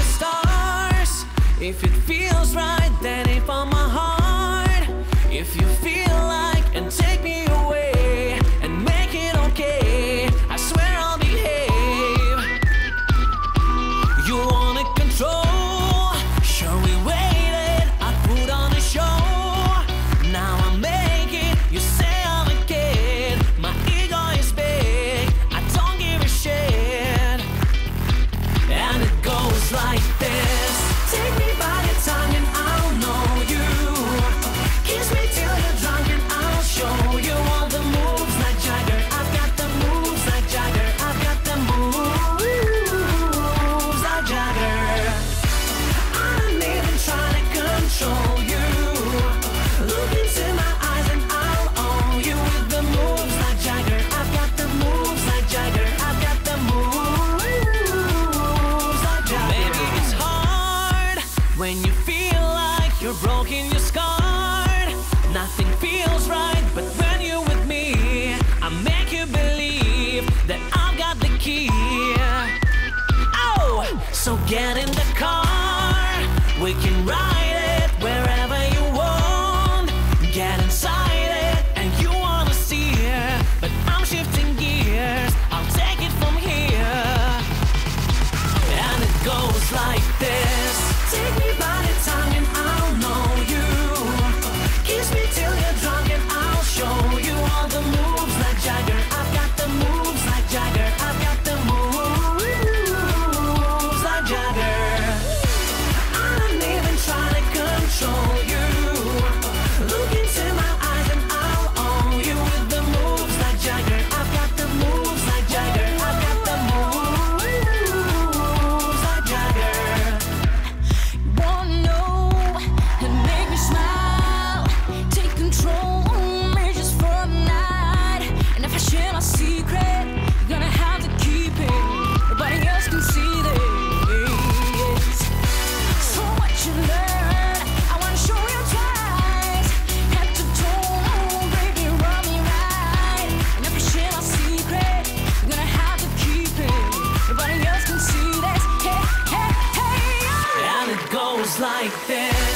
the stars. If it feels right, then aim for my heart. If you feel like, and take me away and make it okay, I swear I'll behave. You wanna control? Sure, we waited, I put on a show. Now I make it, you say I'm a kid. My ego is big, I don't give a shit. And it goes like this. Take me by the tongue and I'll know you. Kiss me till you're drunk and I'll show you all the moves like Jagger. I've got the moves like Jagger. I've got the moves like Jagger. I'm even trying to control you. Look into my eyes and I'll own you with the moves like Jagger. I've got the moves like Jagger. I've got the moves like Jagger. Maybe it's hard when you feel like you're broken, you're scarred. Nothing feels right, but when you're with me, I make you believe that I've got the key. Oh, so get in the car, we can ride it wherever you want. Get inside it, and you wanna see it, but I'm shifting gears, I'll take it from here. And it goes like this. Take me by the tongue and I'll know you. Kiss me till you're drunk and I'll show you all the moves like Jagger. I've got the moves like Jagger. I've got the moves like Jagger. I'm even trying to control you. Look into my eyes and I'll own you with the moves like Jagger. I've got the moves like Jagger. I've got the moves like Jagger. Wanna know and make me smile. Take control of me just for a night. And if I share my secret, you're gonna have to keep it. Nobody else can see this. So what you learn, I wanna show you twice. Head to toe, baby, run me right. And if I share my secret, you're gonna have to keep it. Nobody else can see this. Hey, hey, hey, yeah. And it goes like this.